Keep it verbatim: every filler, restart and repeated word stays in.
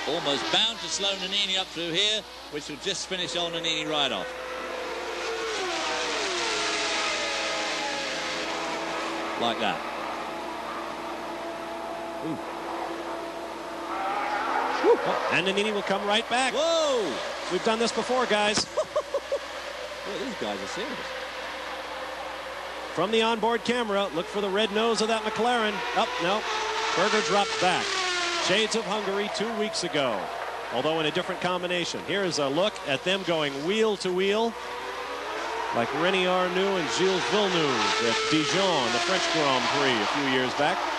Almost bound to slow Nannini up through here, which will just finish old Nannini right off. Like that. Ooh. And Nannini will come right back. Whoa! We've done this before, guys. Well, these guys are serious. From the onboard camera, look for the red nose of that McLaren. Up, oh, no. Berger dropped back. Shades of Hungary two weeks ago, although in a different combination. Here's a look at them going wheel to wheel, like René Arnoux and Gilles Villeneuve at Dijon, the French Grand Prix a few years back.